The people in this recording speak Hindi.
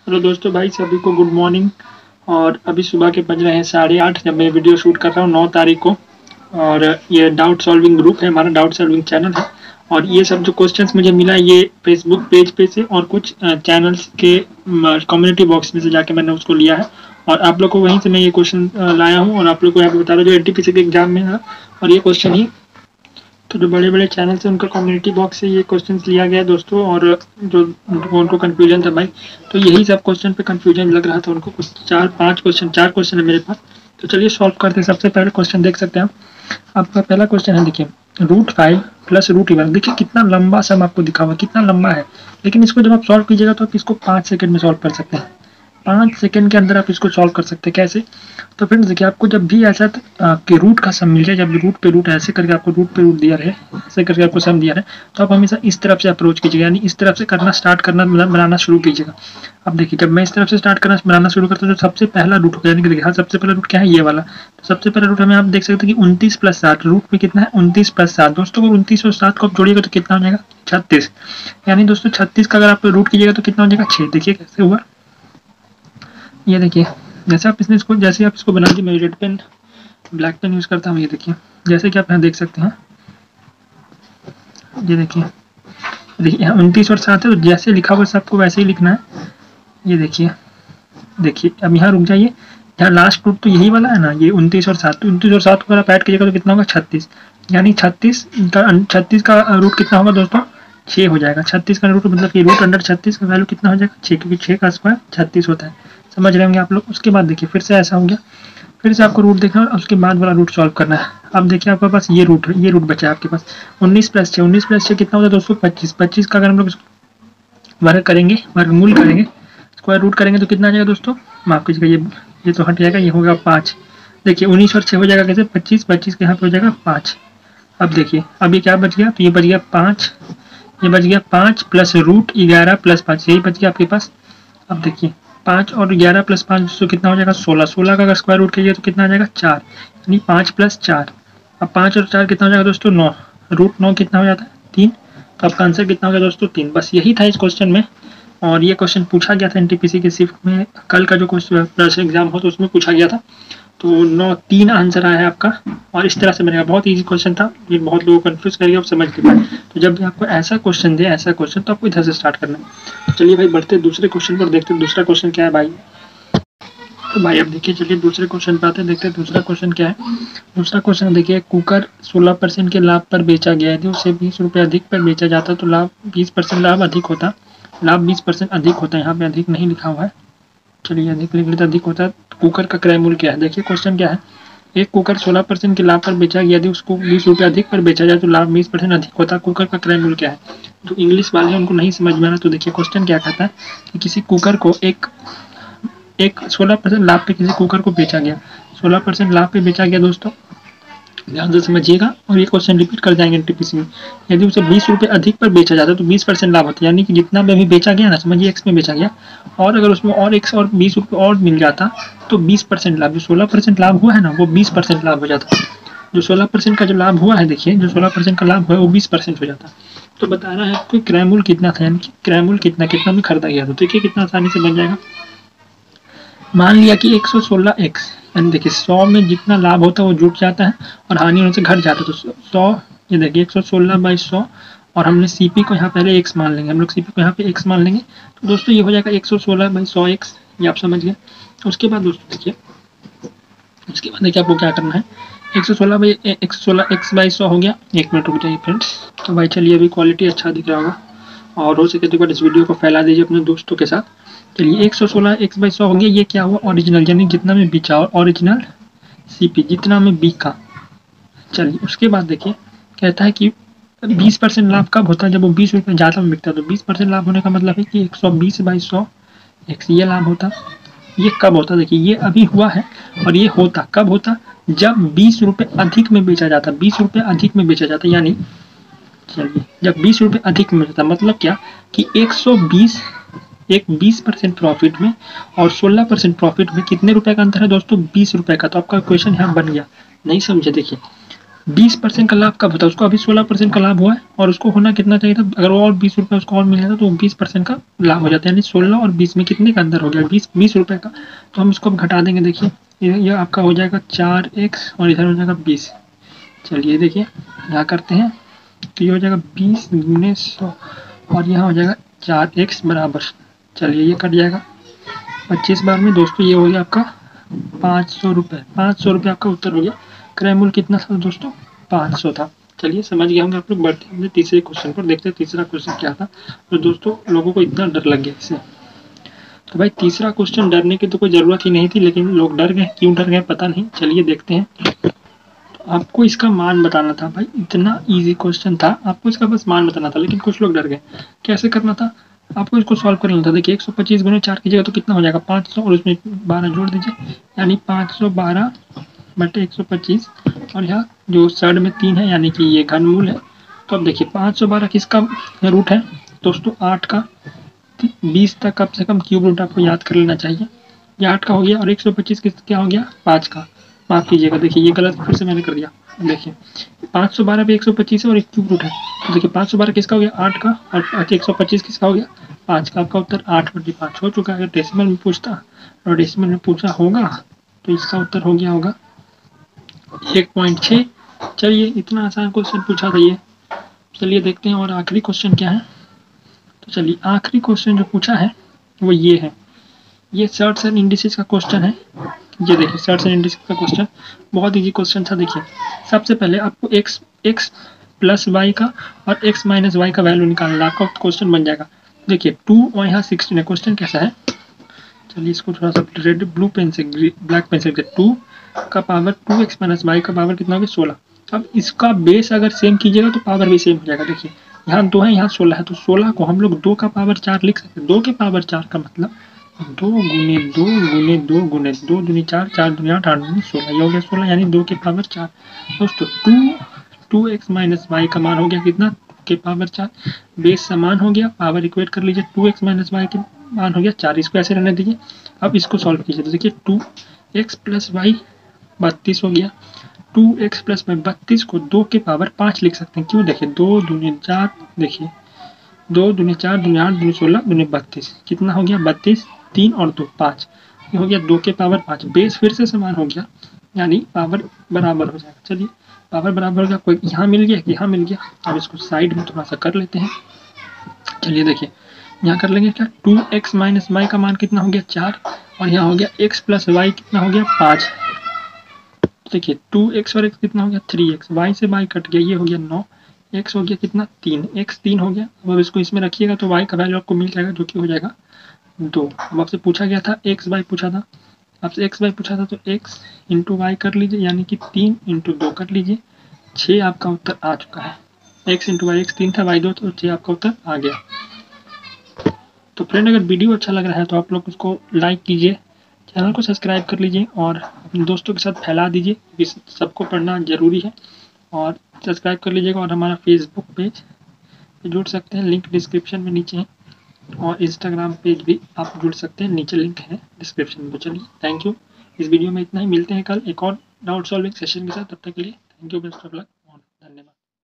हेलो दोस्तों, भाई सभी को गुड मॉर्निंग। और अभी सुबह के बज रहे हैं 8:30 जब मैं वीडियो शूट कर रहा हूँ 9 तारीख को। और ये डाउट सॉल्विंग ग्रुप है, हमारा डाउट सॉल्विंग चैनल है। और ये सब जो क्वेश्चंस मुझे मिला ये फेसबुक पेज पे से और कुछ चैनल्स के कम्युनिटी बॉक्स में से जाके मैंने उसको लिया है। और आप लोग को वहीं से मैं ये क्वेश्चन लाया हूँ और आप लोग को यहाँ पे बता रहा हूँ जो एनटीपीसी के एग्जाम में है। और ये क्वेश्चन ही तो जो बड़े बड़े चैनल्स हैं उनका कम्युनिटी बॉक्स से ये क्वेश्चंस लिया गया है दोस्तों। और जो उनको कन्फ्यूजन था भाई, तो यही सब क्वेश्चन पे कन्फ्यूजन लग रहा था उनको। कुछ चार क्वेश्चन है मेरे पास। तो चलिए सॉल्व करते हैं। सबसे पहले क्वेश्चन देख सकते हैं आप। आपका पहला क्वेश्चन है, देखिए √5 प्लस √11। देखिए कितना लंबा सम आपको दिखा हुआ, कितना लंबा है। लेकिन इसको जब आप सॉल्व कीजिएगा तो आप इसको 5 सेकंड में सॉल्व कर सकते हैं। 5 सेकंड के अंदर आप इसको सॉल्व कर सकते हैं। कैसे? तो फ्रेंड्स देखिए, आपको जब भी ऐसा कि रूट का सम मिल जाए, जब रूट पे रूट ऐसे करके आपको रूट पे रूट दिया रहे, ऐसे करके आपको सम दिया है, तो आप हमेशा इस तरफ से अप्रोच कीजिएगा, यानी इस तरफ से करना स्टार्ट करना बनाना शुरू कीजिएगा। अब देखिए, जब मैं इस तरफ से स्टार्ट करना बनाना शुरू करता हूँ तो सबसे पहला रूट होगा, यानी कि देखिए हाँ, सबसे पहला रूट क्या है, ये वाला। तो सबसे पहला रूट हमें आप देख सकते हैं कि 29 + 7, रूट में कितना है 29 + 7। दोस्तों अगर 29 और 7 को आप जोड़िएगा तो कितना हो जाएगा 36। यानी दोस्तों 36 का अगर आप रूट कीजिएगा तो कितना हो जाएगा 6। देखिए कैसे हुआ, ये देखिए जैसे आप इसको बना दीजिए। मैं red pen black pen use करता हूँ। ये देखिए जैसे कि आप यहाँ देख सकते हैं, ये देखिए यहाँ 29 और 7 है, तो जैसे लिखा हुआ आपको वैसे ही लिखना है। ये देखिए अब यहाँ रुक जाइए। यहाँ लास्ट रूट तो यही वाला है ना, ये 29 और 7। तो 29 और 7 को अगर आप ऐड कीजिएगा तो कितना होगा 36। यानी 36 का रूट कितना होगा दोस्तों 6 हो जाएगा। 36 का रूट मतलब कि रूट अंडर 36 का वैल्यू कितना हो जाएगा 6, क्योंकि 6 का स्क्वायर 36 होता है। समझ रहे होंगे आप लोग। उसके बाद देखिए फिर से ऐसा हो गया, फिर से आपको रूट देखना है और उसके बाद वाला रूट सॉल्व करना है। अब देखिए आपके पास ये रूट बचा है आपके पास 19 + 6। 19 + 6 कितना होता है दोस्तों 25। 25 का अगर हम लोग वर्गमूल करेंगे, स्क्वायर रूट करेंगे तो कितना आ जाएगा दोस्तों, माफ कीजिएगा ये तो हट जाएगा, ये होगा 5। देखिए 19 और 6 हो जाएगा कैसे 25, 25 के यहाँ पे हो जाएगा 5। अब देखिए अब ये क्या बच गया, तो ये बच गया 5, ये बच गया 5 + √11 + 5, यही बच गया आपके पास। अब देखिए 5 और 11 + 5 तो कितना हो जाएगा 16। 16 का अगर स्क्वायर रूट कीजिए तो कितना आ जाएगा 4, यानी 5 + 4। अब 5 और 4 कितना हो जाएगा दोस्तों 9। √9 कितना हो जाता है 3। तो आपका आंसर कितना हो गया दोस्तों 3। बस यही था इस क्वेश्चन में। और ये क्वेश्चन पूछा गया था एनटीपीसी के शिफ्ट में, कल का जो क्वेश्चन एग्जाम हो तो उसमें पूछा गया था। तो 3 आंसर आया है आपका। और इस तरह से बनेगा, बहुत ईजी क्वेश्चन था, ये बहुत लोगों को कन्फ्यूज करेगा, आप समझ नहीं पाए। तो जब भी आपको ऐसा क्वेश्चन दे, ऐसा क्वेश्चन, तो आपको इधर से स्टार्ट करना है। तो चलिए भाई बढ़ते दूसरे क्वेश्चन पर, देखते हैं दूसरा क्वेश्चन क्या है भाई। तो भाई अब देखिए, चलिए दूसरे क्वेश्चन पे आते हैं, देखते हैं दूसरा क्वेश्चन क्या है। दूसरा क्वेश्चन देखिए, कुकर 16% के लाभ पर बेचा गया, यदि उसे 20 रुपये अधिक पर बेचा जाता तो लाभ 20% लाभ अधिक होता। लाभ 20% अधिक होता है, यहाँ पे अधिक नहीं लिखा हुआ है, चलिए अधिक लिख लेते, अधिक होता है। कुकर का क्रय मूल्य क्या है, देखिए क्वेश्चन क्या है। एक कुकर 16% के लाभ पर बेचा गया, यदि उसको 20 रुपये अधिक पर बेचा जाए तो लाभ 20% अधिक होता। कुकर का क्रय मूल्य क्या है। जो इंग्लिश वाले हैं उनको नहीं समझ में आ रहा, तो देखिए क्वेश्चन क्या कहता है कि किसी कुकर को एक 16% लाभ पे किसी कुकर को बेचा गया, 16% लाभ पे बेचा गया दोस्तों, ध्यान से समझिएगा। और ये क्वेश्चन रिपीट कर जाएंगे एनटीपीसी में। यदि उसे 20 रुपये अधिक पर बेचा जाता तो 20% लाभ होता, यानी कि जितना भी अभी बेचा गया ना, समझिए x में बेचा गया, और अगर उसमें और x और 20 रुपये और मिल जाता तो 20% लाभ, जो 16% लाभ हुआ है ना वो 20% लाभ हो जाता। जो 16% का जो लाभ हुआ है, देखिए जो 16% का लाभ हुआ है वो 20% हो जाता। तो बता रहा है कि क्रय मूल्य कितना था, यानी कि क्रय मूल्य कितना में खरीदा गया था। देखिए कितना आसानी से बन जाएगा। मान लिया कि 116x, यानी देखिए 100 में जितना लाभ होता है वो जुट जाता है और हानि होने से घट जाता है। तो 100, ये देखिए 116/100, और हमने सीपी को यहाँ पहले x मान लेंगे, हम लोग सीपी को यहाँ पे x मान लेंगे। तो दोस्तों ये हो जाएगा 116/100x, ये आप समझ गए। उसके बाद दोस्तों देखिए, उसके बाद देखिए आपको क्या करना है, 116x/100 हो गया। 1 मिनट रुक जाइए फ्रेंड्स। तो भाई चलिए अभी क्वालिटी अच्छा दिख रहा होगा, और हो सके तो एक बार इस वीडियो को फैला दीजिए अपने दोस्तों के साथ। चलिए 116x/100 हो गया। ये क्या हुआ ओरिजिनल, यानी जितना में बिचा, और ओरिजिनल सीपी जितना में बिका। चलिए उसके बाद देखिए कहता है कि 20% लाभ कब होता है, जब वो 20 रुपये ज़्यादा में बिकता है। तो 20% लाभ होने का मतलब है कि 120/100x ये लाभ होता। ये कब होता, देखिए ये अभी हुआ है, और ये होता कब होता, जब 20 रुपये अधिक में बेचा जाता। 20 रुपये अधिक में बेचा जाता, यानी चलिए जब 20 रुपये अधिक में बेचा, मतलब क्या कि 20% प्रॉफिट में और 16% प्रॉफिट में कितने रुपए का अंतर है दोस्तों 20 रुपए का। तो आपका क्वेश्चन यहाँ बन गया। नहीं समझे, देखिए 20% का लाभ कब होता है? उसको अभी 16% का लाभ हुआ है और उसको होना कितना चाहिए था? अगर वो और 20 रुपये उसको और मिल जाता तो 20% का लाभ हो जाता है, यानी 16 और 20 में कितने का अंदर हो गया? 20 रुपये का। तो हम इसको अब घटा देंगे। देखिए ये आपका हो जाएगा 4x और इधर हो जाएगा 20। चलिए देखिए यहाँ करते हैं तो ये हो जाएगा 20 गुने 100 और यहाँ हो जाएगा 4x बराबर, चलिए ये कट जाएगा 25 बार में दोस्तों। ये हो गया आपका 500 रुपये। 500 रुपये आपका उत्तर हो गया। क्रय मूल्य कितना था दोस्तों? 500 था। चलिए समझ गए होंगे आप लोग। बढ़ते हैं तीसरे क्वेश्चन पर, देखते हैं तीसरा क्वेश्चन क्या था। तो दोस्तों लोगों को इतना डर लग गया इससे, तो भाई तीसरा क्वेश्चन डरने की तो कोई ज़रूरत ही नहीं थी, लेकिन लोग डर गए। क्यों डर गए पता नहीं, चलिए देखते हैं। तो आपको इसका मान बताना था भाई, इतना ईजी क्वेश्चन था, आपको इसका बस मान बताना था, लेकिन कुछ लोग डर गए। कैसे करना था? आपको इसको सॉल्व कर लेना था। देखिए 125 गुने 4 कीजिएगा तो कितना हो जाएगा? 500 और उसमें 12 जोड़ दीजिए, यानी 512 बटे 125 और यहाँ जो साइड में 3 है यानी कि ये घनमूल है। तो अब देखिए 512 किसका रूट है दोस्तों? 8 का। 20 तक कम से कम क्यूब रूट आपको याद कर लेना चाहिए। ये 8 का हो गया और 125 किस क्या हो गया? 5 का। माफ कीजिएगा, देखिए ये गलत फिर से मैंने कर दिया। देखिए 512 पे 125 है और एक क्यूब रूट है, तो देखिए 512 किसका हो गया? 8 का, और 125 किसका हो गया? 5 का। आपका उत्तर 8/5 हो चुका है। अगर डेसिमल में पूछता और डेसिमल में पूछा होगा तो इसका उत्तर हो गया होगा 1.6। चलिए इतना आसान क्वेश्चन पूछा था ये। चलिए देखते हैं और आखिरी क्वेश्चन क्या है। तो चलिए आखिरी क्वेश्चन जो पूछा है वो ये है। ये सर्ट्स एंड इंडिसेस का क्वेश्चन है। ये देखिए सर्ट्स एंड इंडिसेस का क्वेश्चन बहुत इजी क्वेश्चन था। देखिए सबसे पहले आपको x प्लस वाई का और x माइनस वाई का वैल्यू निकालना। आपका क्वेश्चन बन जाएगा। देखिए 2 और यहाँ 16 है। क्वेश्चन कैसा है? चलिए इसको थोड़ा सा रेड ब्लू पेन से ब्लैक पेन से 2 का पावर 2x माइनस वाई का पावर कितना हो गया? 16। अब इसका बेस अगर सेम कीजिएगा तो पावर भी सेम हो जाएगा। देखिए यहाँ 2 है, यहाँ 16 है, तो 16 को हम लोग 2 का पावर 4 लिख सकते हैं। 2 के पावर 4 का मतलब 2 गुने 2 गुने 2 गुने 2 दूनी 4, 4 दूनी 8, 8 दूनी 16, ये हो गया 16, यानी 2 के पावर 4। दोस्तों 2x माइनस वाई का मान हो गया कितना? 2 के पावर 4। बेस समान हो गया, पावर इक्वेट कर लीजिए। 2x माइनस वाई के मान हो गया 4, इसको ऐसे रहने दीजिए। अब इसको सॉल्व कीजिए तो देखिए 2x प्लस वाई 32 हो गया। 2x प्लस वाई 32 को 2 के पावर 5 लिख सकते हैं। क्यों? देखिए 2 दूनी 4, देखिए 2 दूनी 4 दूनी 8 दूनी 16 दूनी 32, कितना हो गया? 32, 3 और 2 5, ये हो गया 2 के पावर 5। बेस फिर से समान हो गया, यानी पावर बराबर हो जाएगा। चलिए पावर बराबर हो गया, कोई यहाँ मिल गया, यहाँ मिल गया। अब इसको साइड में थोड़ा सा कर लेते हैं। चलिए देखिए यहाँ कर लेंगे क्या? 2x माइनस वाई का मान कितना हो गया? 4, और यहाँ हो गया x प्लस वाई कितना हो गया? 5। देखिए 2x और x कितना हो गया? 3x, y से y कट गया, ये हो गया 9, x हो गया कितना? 3, x 3 हो गया। अब इसको इसमें रखिएगा तो y का वैल्यू आपको मिल जाएगा, जो कि हो जाएगा 2। अब आपसे पूछा गया था x वाई पूछा था, आपसे x वाई पूछा था, तो x इंटू वाई कर लीजिए, यानी कि 3 इंटू 2 कर लीजिए। 6 आपका उत्तर आ चुका है। x इंटू वाई, x 3 था, y 2, तो 6 आपका उत्तर आ गया। तो फ्रेंड अगर वीडियो अच्छा लग रहा है तो आप लोग उसको लाइक कीजिए, चैनल को सब्सक्राइब कर लीजिए और अपने दोस्तों के साथ फैला दीजिए, क्योंकि सबको पढ़ना ज़रूरी है। और सब्सक्राइब कर लीजिएगा और हमारा फेसबुक पेज जुड़ सकते हैं, लिंक डिस्क्रिप्शन में नीचे है, और इंस्टाग्राम पेज भी आप जुड़ सकते हैं, नीचे लिंक है डिस्क्रिप्शन में। तो चलिए थैंक यू, इस वीडियो में इतना ही। मिलते हैं कल एक और डाउट सॉल्विंग सेशन के साथ। तब तक के लिए thank you, best of luck.